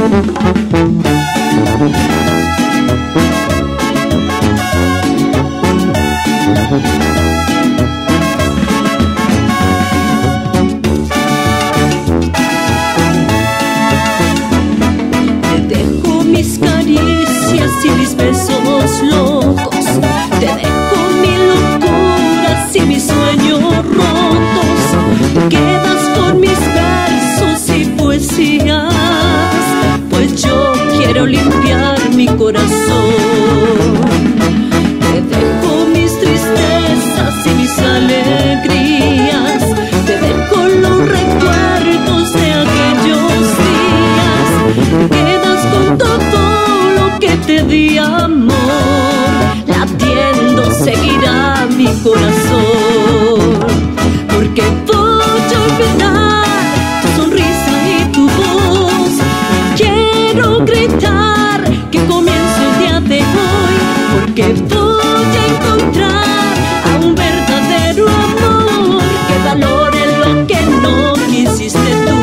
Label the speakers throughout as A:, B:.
A: Mis caricias y mis besos locos, te dejo mis locuras y mis sueños rotos. Quedas con mis versos y poesías, pues yo quiero limpiar mi corazón. Te dejo mis tristezas y mis alegrías, te dejo los recuerdos de aquellos días. Quedas con todo lo que te di, amor, latiendo seguirá mi corazón. Porque voy a olvidar tu sonrisa y tu voz. Quiero gritar que comienzo el día de hoy, porque voy a encontrar a un verdadero amor que valore lo que no quisiste tú.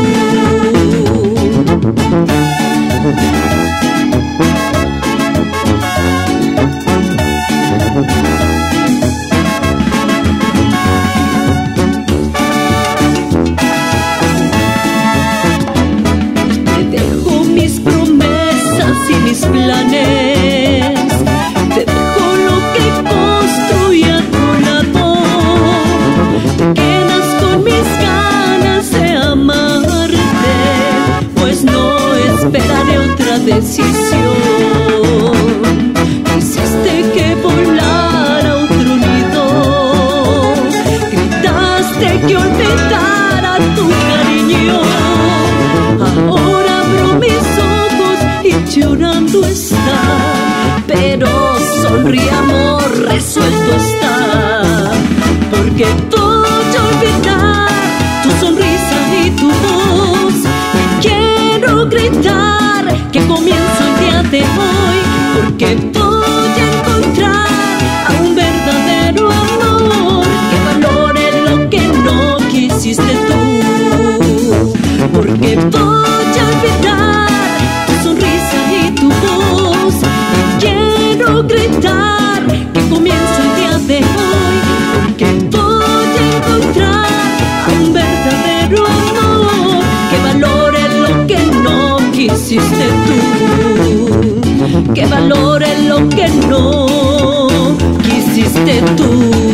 A: Te dejo mis promesas y mis planes, te dejo lo que construí a tu lado. Te quedas con mis ganas de amarte, pues no esperaré otra decisión. Hiciste que volara a otro nido, gritaste que olvidara tu cariño. Ahora abro mis ojos y llorando está, pero sonríe amor, resuelto está. Porque voy a olvidar tu sonrisa y tu voz. Quiero gritar que comienzo el día de hoy, porque voy a encontrar a un verdadero amor que valore lo que no quisiste tú. Porque voy a olvidar tu sonrisa y tu voz. Quiero gritar que comienzo el día de hoy, porque voy a encontrar a un verdadero amor que valore lo que no quisiste tú, que valore lo que no quisiste tú.